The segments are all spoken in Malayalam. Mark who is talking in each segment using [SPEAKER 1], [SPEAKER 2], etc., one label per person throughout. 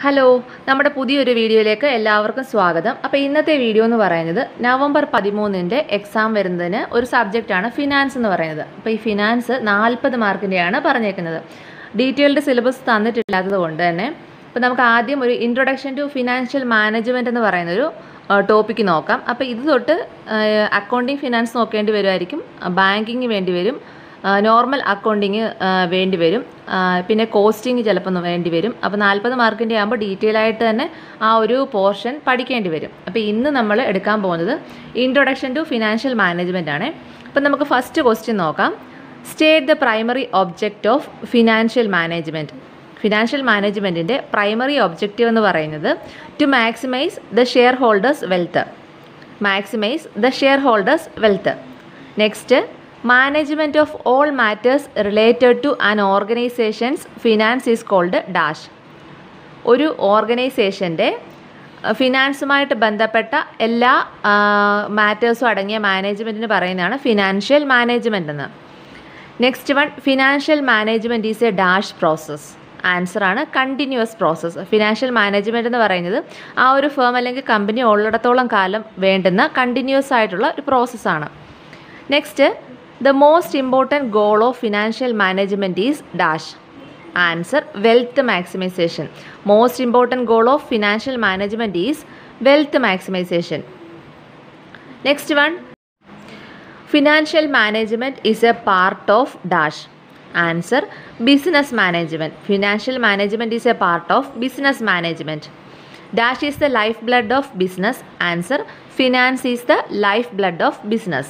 [SPEAKER 1] ഹലോ, നമ്മുടെ പുതിയൊരു വീഡിയോയിലേക്ക് എല്ലാവർക്കും സ്വാഗതം. അപ്പോൾ ഇന്നത്തെ വീഡിയോ എന്ന് പറയുന്നത് നവംബർ 13 എക്സാം വരുന്നതിന് ഒരു സബ്ജക്റ്റാണ് ഫിനാൻസ് എന്ന് പറയുന്നത്. അപ്പോൾ ഈ ഫിനാൻസ് 40 മാർക്കിൻ്റെയാണ് പറഞ്ഞേക്കുന്നത്. ഡീറ്റെയിൽഡ് സിലബസ് തന്നിട്ടില്ലാത്തത് കൊണ്ട് തന്നെ അപ്പോൾ നമുക്ക് ആദ്യം ഒരു ഇൻട്രൊഡക്ഷൻ ടു ഫിനാൻഷ്യൽ മാനേജ്മെൻറ്റ് എന്ന് പറയുന്നൊരു ടോപ്പിക്ക് നോക്കാം. അപ്പോൾ ഇത് തൊട്ട് അക്കൗണ്ടിങ് ഫിനാൻസ് നോക്കേണ്ടി വരുമായിരിക്കും, ബാങ്കിങ് വേണ്ടി വരും, നോർമൽ അക്കൗണ്ടിങ് വേണ്ടി വരും, പിന്നെ കോസ്റ്റിംഗ് ചിലപ്പോൾ വേണ്ടി വരും. അപ്പോൾ 40 മാർക്കിൻ്റെ ആകുമ്പോൾ ഡീറ്റെയിൽ ആയിട്ട് തന്നെ ആ ഒരു പോർഷൻ പഠിക്കേണ്ടി വരും. അപ്പോൾ ഇന്ന് നമ്മൾ എടുക്കാൻ പോകുന്നത് ഇൻട്രൊഡക്ഷൻ ടു ഫിനാൻഷ്യൽ മാനേജ്മെൻറ്റ് ആണ്. അപ്പോൾ നമുക്ക് ഫസ്റ്റ് ക്വസ്റ്റ്യൻ നോക്കാം. State the primary object of financial management. Financial മാനേജ്മെൻറ്റിൻ്റെ പ്രൈമറി ഒബ്ജക്റ്റീവ് എന്ന് പറയുന്നത് to maximise the share holders wealth. Maximise the share holders wealth. Next, management of all matters related to an organisation's finance is called dash. ഒരു ഓർഗനൈസേഷൻ്റെ ഫിനാൻസുമായിട്ട് ബന്ധപ്പെട്ട എല്ലാ മാറ്റേഴ്സും അടങ്ങിയ മാനേജ്മെൻറ്റിന് പറയുന്നതാണ് ഫിനാൻഷ്യൽ മാനേജ്മെൻറ്റ് എന്ന്. Next one, financial management is a dash process. ആൻസറാണ് കണ്ടിന്യൂസ് പ്രോസസ്സ്. ഫിനാൻഷ്യൽ മാനേജ്മെൻറ്റ് എന്ന് പറയുന്നത് ആ ഒരു ഫേം അല്ലെങ്കിൽ കമ്പനി ഉള്ളിടത്തോളം കാലം വേണ്ടുന്ന കണ്ടിന്യൂസ് ആയിട്ടുള്ള ഒരു പ്രോസസ്സാണ്. Next, the most important goal of financial management is dash. Answer wealth maximisation. Most important goal of financial management is wealth maximisation. Next one, financial management is a part of dash. Answer business management. Financial management is a part of business management. Dash is the life blood of business. Answer finance is the life blood of business.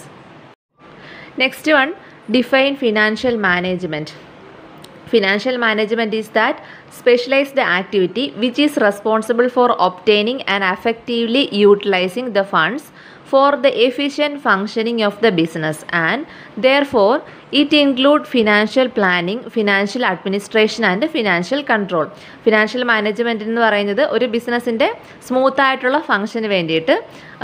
[SPEAKER 1] Next one, define financial management. Financial management is that specialized activity which is responsible for obtaining and effectively utilizing the funds for the efficient functioning of the business, and therefore it includes financial planning, financial administration and financial control. Financial management എന്ന് പറയുന്നത് ഒരു ബിസിനസ്സിൻ്റെ സ്മൂത്തായിട്ടുള്ള ഫംഗ്ഷന് വേണ്ടിയിട്ട്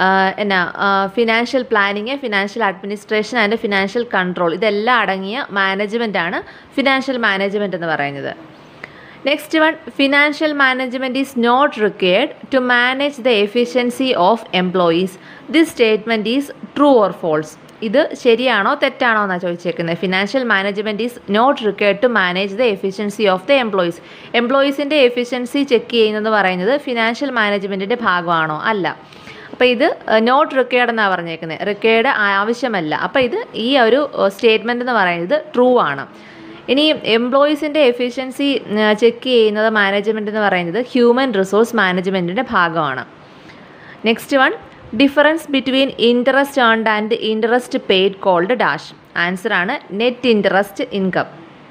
[SPEAKER 1] financial planning, financial administration and financial control ഇതെല്ലാം അടങ്ങിയ മാനേജ്മെൻറ്റാണ് ഫിനാൻഷ്യൽ മാനേജ്മെൻറ്റ് എന്ന് പറയുന്നത്. Next one, financial management is not required to manage the efficiency of employees. This statement is true or false. ഇത് ശരിയാണോ തെറ്റാണോ എന്നാണ് ചോദിച്ചേക്കുന്നത്. Financial management is not required to manage the efficiency of the employees. എംപ്ലോയീസിൻ്റെ എഫിഷ്യൻസി ചെക്ക് ചെയ്യുന്നതെന്ന് പറയുന്നത് ഫിനാൻഷ്യൽ മാനേജ്മെൻറ്റിൻ്റെ ഭാഗമാണോ? അല്ല. അപ്പോൾ ഇത് നോട്ട് റിക്വയർഡ് എന്നാണ് പറഞ്ഞേക്കുന്നത്, റിക്വയർഡ് ആവശ്യമല്ല. അപ്പോൾ ഇത് ഈ ഒരു സ്റ്റേറ്റ്മെൻറ്റ് എന്ന് പറയുന്നത് ട്രൂ ആണ്. ഇനി എംപ്ലോയീസിൻ്റെ എഫിഷ്യൻസി ചെക്ക് ചെയ്യുന്നത് മാനേജ്മെൻറ്റ് എന്ന് പറയുന്നത് ഹ്യൂമൻ റിസോഴ്സ് മാനേജ്മെൻറ്റിൻ്റെ ഭാഗമാണ്. Next one, difference between interest earned and interest paid called dash. ആൻസറാണ് net interest income.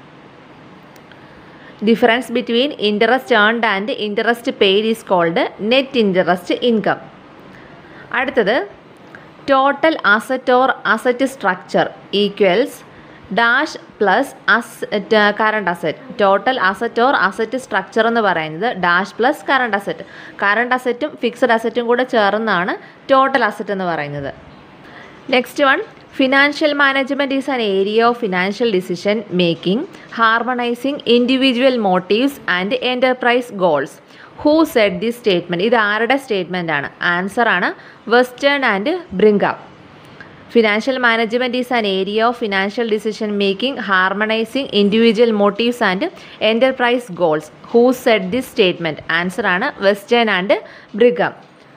[SPEAKER 1] Difference between interest earned and interest paid is called net interest income. അടുത്തത്, total asset or asset structure equals dash plus current asset. Total asset or asset structure എന്ന് പറയുന്നത് dash plus current asset. Current അസറ്റും ഫിക്സഡ് അസറ്റും കൂടെ ചേർന്നാണ് ടോട്ടൽ അസറ്റ് എന്ന് പറയുന്നത്. Next one, financial management is an area of financial decision making harmonising individual motives and enterprise goals. Who said this statement? ഇത് ആരുടെ സ്റ്റേറ്റ്മെൻ്റ് ആണ്? ആൻസറാണ് Weston and Brigham. Financial management is an area of financial decision making, harmonizing individual motives and enterprise goals. Who said this statement? Answer ആണ് Weston and Brigham.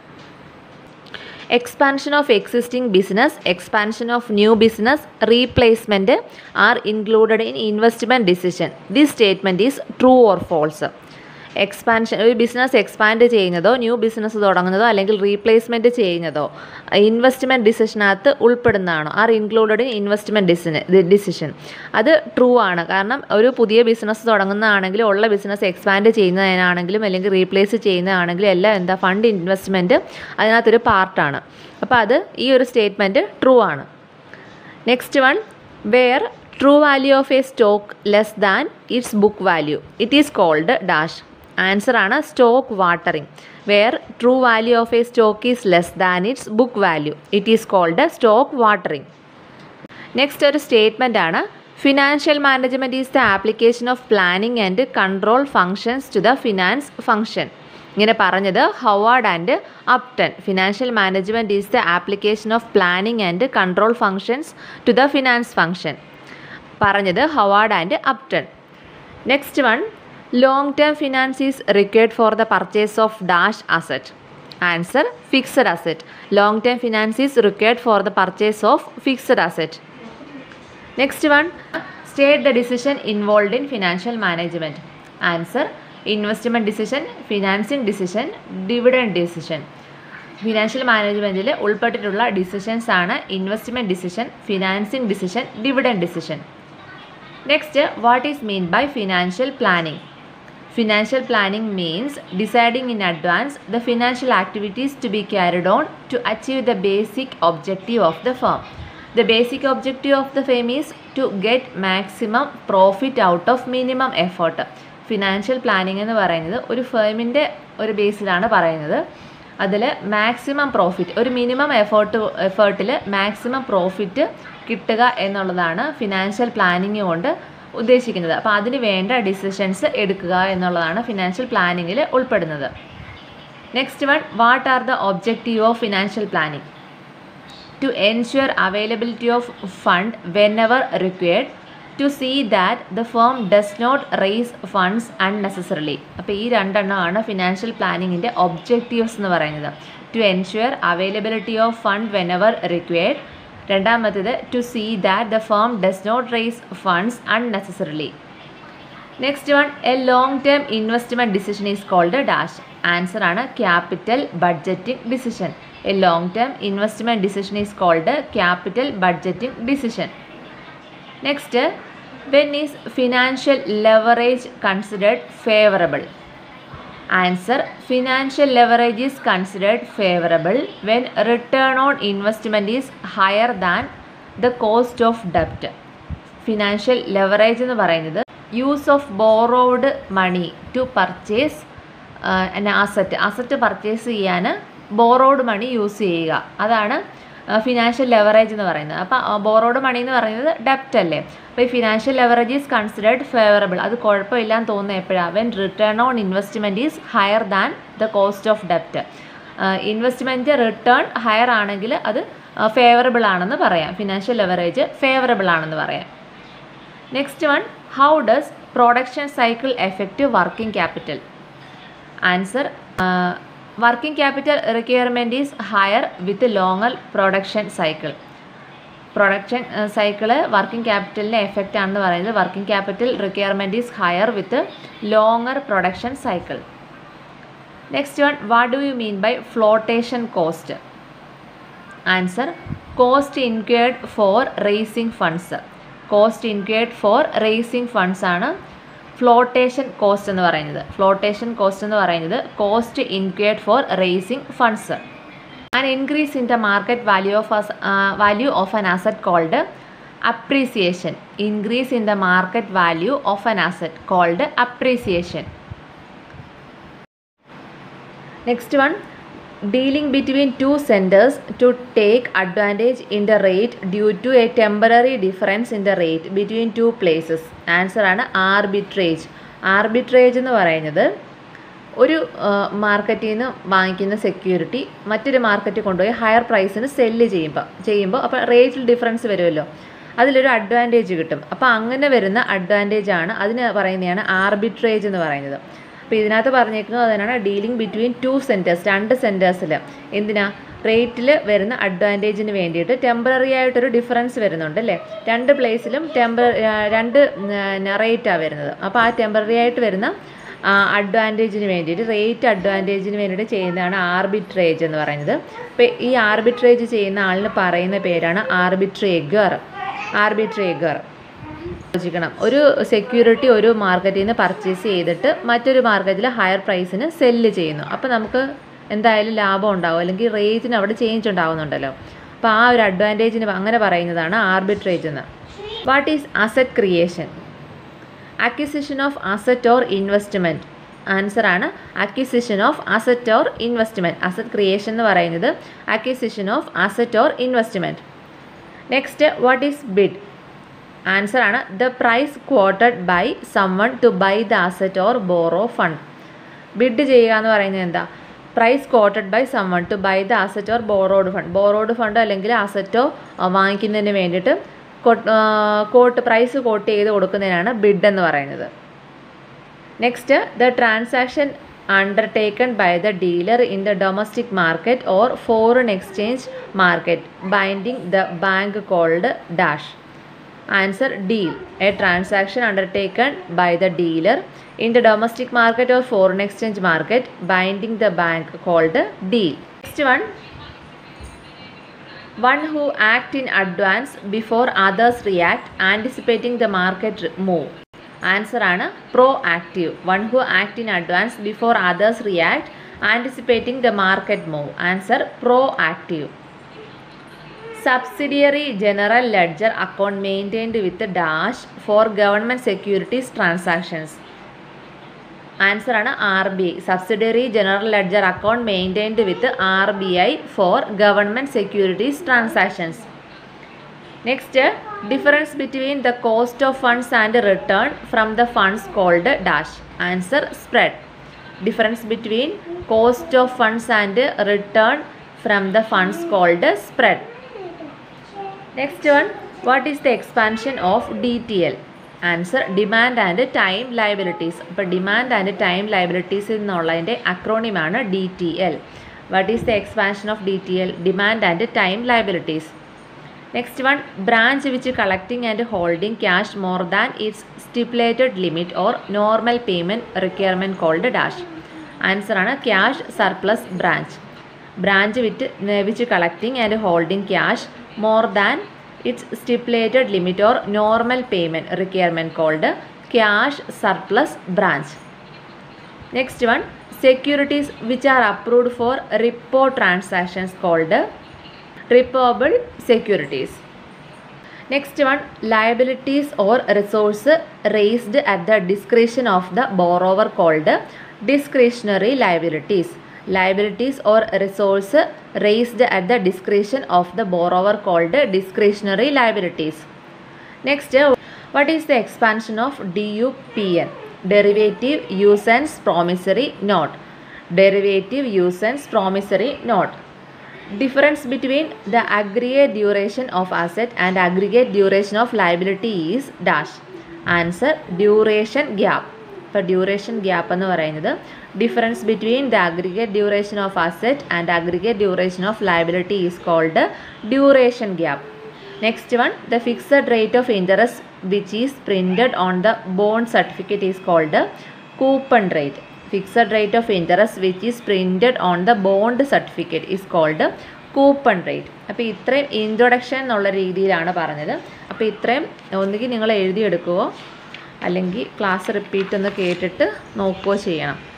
[SPEAKER 1] Expansion of existing business, expansion of new business, replacement are included in investment decision. This statement is true or false? Expansion, ഒരു ബിസിനസ് എക്സ്പാൻഡ് ചെയ്യുന്നതോ ന്യൂ ബിസിനസ് തുടങ്ങുന്നതോ അല്ലെങ്കിൽ റീപ്ലേസ്മെൻറ്റ് ചെയ്യുന്നതോ ഇൻവെസ്റ്റ്മെൻറ്റ് ഡിസിഷനകത്ത് ഉൾപ്പെടുന്നതാണോ? Are included in investment decision. അത് ട്രൂ ആണ്. കാരണം ഒരു പുതിയ ബിസിനസ് തുടങ്ങുന്നതാണെങ്കിലും ഉള്ള ബിസിനസ് എക്സ്പാൻഡ് ചെയ്യുന്നതിനാണെങ്കിലും അല്ലെങ്കിൽ റീപ്ലേസ് ചെയ്യുന്നതാണെങ്കിലും എല്ലാം ഫണ്ട് ഇൻവെസ്റ്റ്മെൻറ്റ് അതിനകത്തൊരു പാർട്ടാണ്. അപ്പോൾ അത് ഈ ഒരു സ്റ്റേറ്റ്മെൻറ്റ് ട്രൂ ആണ്. Next one, where true value of a stock less than its book value it is called dash. ആൻസറാണ് stock watering. Where true value of a stock is less than its book value it is called stock watering. Next ഒരു സ്റ്റേറ്റ്മെൻ്റ് ആണ്, financial management is the application of planning and control functions to the finance function. ഇങ്ങനെ പറഞ്ഞത് Howard and Upton. Financial management is the application of planning and control functions to the finance function. പറഞ്ഞത് Howard and Upton. Next one, long term finance is required for the purchase of dash asset. Answer fixed asset. Long term finance is required for the purchase of fixed asset. Next one, state the decision involve in financial management. Answer investment decision, financing decision, dividend decision. Financial മാനേജ്മെൻറ്റിൽ ഉൾപ്പെട്ടിട്ടുള്ള ഡിസിഷൻസ് ആണ് investment decision, financing decision, dividend decision. Next, what is mean by financial planning? Financial planning means deciding in advance the financial activities to be carried on to achieve the basic objective of the firm. The basic objective of the firm is to get maximum profit out of minimum effort. Financial planning എന്ന് പറയുന്നത് ഒരു ഫേമിൻ്റെ ഒരു ബേസിലാണ് പറയുന്നത്. അതിൽ മാക്സിമം പ്രോഫിറ്റ്, ഒരു മിനിമം എഫേർട്ടിൽ മാക്സിമം പ്രോഫിറ്റ് കിട്ടുക എന്നുള്ളതാണ് ഫിനാൻഷ്യൽ പ്ലാനിങ് കൊണ്ട് ഉദ്ദേശിക്കുന്നത്. അപ്പോൾ അതിന് വേണ്ട ഡിസിഷൻസ് എടുക്കുക എന്നുള്ളതാണ് ഫിനാൻഷ്യൽ പ്ലാനിങ്ങിൽ ഉൾപ്പെടുന്നത്. Next one, what are the objective of financial planning? To ensure availability of fund whenever required, to see that the firm does not raise funds unnecessarily. അപ്പോൾ ഈ രണ്ടെണ്ണമാണ് ഫിനാൻഷ്യൽ പ്ലാനിങ്ങിൻ്റെ ഒബ്ജക്റ്റീവ്സ് എന്ന് പറയുന്നത്. To ensure availability of fund whenever required. രണ്ടാമത്തേത് to see that the firm does not raise funds unnecessarily. Next one, a long term investment decision is called dash. Answer ആണ് capital budgeting decision. A long term investment decision is called capital budgeting decision. Next, when is financial leverage considered favourable? Answer, financial leverage is considered favorable when return on investment is higher than the cost of debt. Financial leverage എന്ന് പറയുന്നത് use of borrowed money to purchase an asset purchase ചെയ്യാൻ ബോറോഡ് മണി യൂസ് ചെയ്യുക, അതാണ് ഫിനാൻഷ്യൽ ലെവറേജ് എന്ന് പറയുന്നത്. അപ്പോൾ ബോറോഡ് മണി എന്ന് പറയുന്നത് ഡെപ്റ്റ് അല്ലേ. അപ്പോൾ ഈ financial leverage is considered favourable, അത് കുഴപ്പമില്ലാന്ന് തോന്നുന്നത് എപ്പോഴാണ്? When return on investment is higher than the cost of ഡെപ്റ്റ്. ഇൻവെസ്റ്റ്മെൻറ്റ് റിട്ടേൺ ഹയർ ആണെങ്കിൽ അത് ഫേവറബിൾ ആണെന്ന് പറയാം. ഫിനാൻഷ്യൽ ലെവറേജ് ഫേവറബിൾ ആണെന്ന് പറയാം. Next one, how does production cycle effect working capital? Answer, working capital requirement is higher with longer production cycle. Production cycle working ക്യാപിറ്റലിൻ്റെ എഫക്റ്റ് ആണെന്ന് പറയുന്നത്. Working capital requirement is higher with longer production cycle. Next one, what do you mean by flotation cost? Answer, cost incurred for raising funds. Cost incurred for raising funds ആണ് ഫ്ലോട്ടേഷൻ കോസ്റ്റ് എന്ന് പറയുന്നത്. ഫ്ലോട്ടേഷൻ കോസ്റ്റ് എന്ന് പറയുന്നത് cost incurred for raising funds. An increase in the market value of an asset called appreciation. Increase in the market value of an asset called appreciation. Next one, dealing between two senders to take advantage in the rate due to a temporary difference in the rate between two places. Answer ആണ് arbitrage. Arbitrage എന്ന് പറയുന്നത് ഒരു മാർക്കറ്റിൽ നിന്ന് വാങ്ങിക്കുന്ന സെക്യൂരിറ്റി മറ്റൊരു മാർക്കറ്റിൽ കൊണ്ടുപോയി ഹയർ പ്രൈസിന് സെല്ല് ചെയ്യുമ്പോൾ അപ്പോൾ റേറ്റിൽ ഡിഫറൻസ് വരുമല്ലോ, അതിലൊരു അഡ്വാൻറ്റേജ് കിട്ടും. അപ്പോൾ അങ്ങനെ വരുന്ന അഡ്വാൻറ്റേജ് ആണ്, അതിന് പറയുന്നതാണ് ആർബിട്രേജ് എന്ന് പറയുന്നത്. അപ്പോൾ ഇതിനകത്ത് പറഞ്ഞേക്കുന്നത് അതിനാണ് ഡീലിംഗ് ബിറ്റ്വീൻ ടു സെൻറ്റേഴ്സ്, രണ്ട് സെൻറ്റേഴ്സിൽ എന്തിനാ റേറ്റിൽ വരുന്ന അഡ്വാൻറ്റേജിന് വേണ്ടിയിട്ട് ടെമ്പററി ആയിട്ടൊരു ഡിഫറൻസ് വരുന്നുണ്ട് അല്ലേ. രണ്ട് പ്ലേസിലും രണ്ട് റേറ്റാണ് വരുന്നത്. അപ്പോൾ ആ ടെമ്പററി ആയിട്ട് വരുന്ന അഡ്വാൻറ്റേജിന് വേണ്ടിയിട്ട്, റേറ്റ് അഡ്വാൻറ്റേജിന് വേണ്ടിയിട്ട് ചെയ്യുന്നതാണ് ആർബിട്രേജ് എന്ന് പറയുന്നത്. അപ്പോൾ ഈ ആർബിട്രേജ് ചെയ്യുന്ന ആളിന് പറയുന്ന പേരാണ് ആർബിട്രേഗർ. ആലോചിക്കണം, ഒരു സെക്യൂരിറ്റി ഒരു മാർക്കറ്റിൽ നിന്ന് പർച്ചേസ് ചെയ്തിട്ട് മറ്റൊരു മാർക്കറ്റിൽ ഹയർ പ്രൈസിന് സെല്ല് ചെയ്യുന്നു. അപ്പോൾ നമുക്ക് എന്തായാലും ലാഭം ഉണ്ടാവും, അല്ലെങ്കിൽ റേറ്റിന് അവിടെ ചേഞ്ച് ഉണ്ടാകുന്നുണ്ടല്ലോ. അപ്പോൾ ആ ഒരു അഡ്വാൻറ്റേജിന് അങ്ങനെ പറയുന്നതാണ് ആർബിട്രേജ് എന്ന്. What is asset creation? Acquisition of asset or investment. Answer ആണ് acquisition of asset or investment. Asset creation എന്ന് പറയുന്നത് acquisition of asset or investment. Next, what is bid? Answer ആണ് the price quoted by someone to buy the asset or borrow fund. Bid ചെയ്യുക എന്ന് പറയുന്നത് എന്താ? Price quoted by someone to buy the asset or borrowed fund അല്ലെങ്കിൽ അസറ്റോ വാങ്ങിക്കുന്നതിന് വേണ്ടിയിട്ട് പ്രൈസ് കോട്ട് ചെയ്ത് കൊടുക്കുന്നതിനാണ് ബിഡ് എന്ന് പറയുന്നത്. Next, the transaction undertaken by the dealer in the domestic market or foreign exchange market binding the bank called dash. Answer, deal. A transaction undertaken by the dealer in the domestic market or foreign exchange market binding the bank called deal. Next one who act in advance before others react, anticipating the market move. Answer ആണ് proactive. One who act in advance before others react, anticipating the market move. Answer, proactive. Subsidiary general ledger account maintained with dash for government securities transactions. Answer ആണ് RBI. Subsidiary general ledger account maintained with RBI for government securities transactions. Next, difference between the cost of funds and return from the funds called dash. Answer, spread. Difference between cost of funds and return from the funds called spread. Next one, what is the expansion of DTL? Answer, demand and time liabilities. അപ്പോൾ demand and time liabilities എന്നുള്ളതിൻ്റെ acronym ആണ് DTL. What is the expansion of DTL? Demand and time liabilities. Next one, branch which collecting and holding cash more than its stipulated limit or normal payment requirement called dash. Answer ആണ് cash surplus branch. Branch which collecting and holding cash more than its stipulated limit or normal payment requirement called cash surplus branch. Next one, securities which are approved for repo transactions called repoable securities. Next one, liabilities or resource raised at the discretion of the borrower called discretionary liabilities. Liabilities or resource raised at the discretion of the borrower called discretionary liabilities. Next, what is the expansion of DUPN? Derivative usance promissory note. Derivative usance promissory note. Difference between the aggregate duration of asset and aggregate duration of liability is dash. Answer, duration gap. ഇപ്പോൾ ഡ്യൂറേഷൻ ഗ്യാപ്പ് എന്ന് പറയുന്നത് difference between the aggregate duration of asset and aggregate duration of liability is called duration gap. Next one, the fixed rate of interest which is printed on the bond certificate is called coupon rate. Fixed rate of interest which is printed on the bond certificate is called coupon rate. അപ്പോൾ ഇത്രയും ഇൻട്രൊഡക്ഷൻ എന്നുള്ള രീതിയിലാണ് പറഞ്ഞത്. അപ്പോൾ ഇത്രയും ഒന്നുകിൽ നിങ്ങൾ എഴുതിയെടുക്കുകയോ അല്ലെങ്കിൽ ക്ലാസ് റിപ്പീറ്റ് ഒന്ന് കേട്ടിട്ട് നോക്കുകയോ ചെയ്യണം.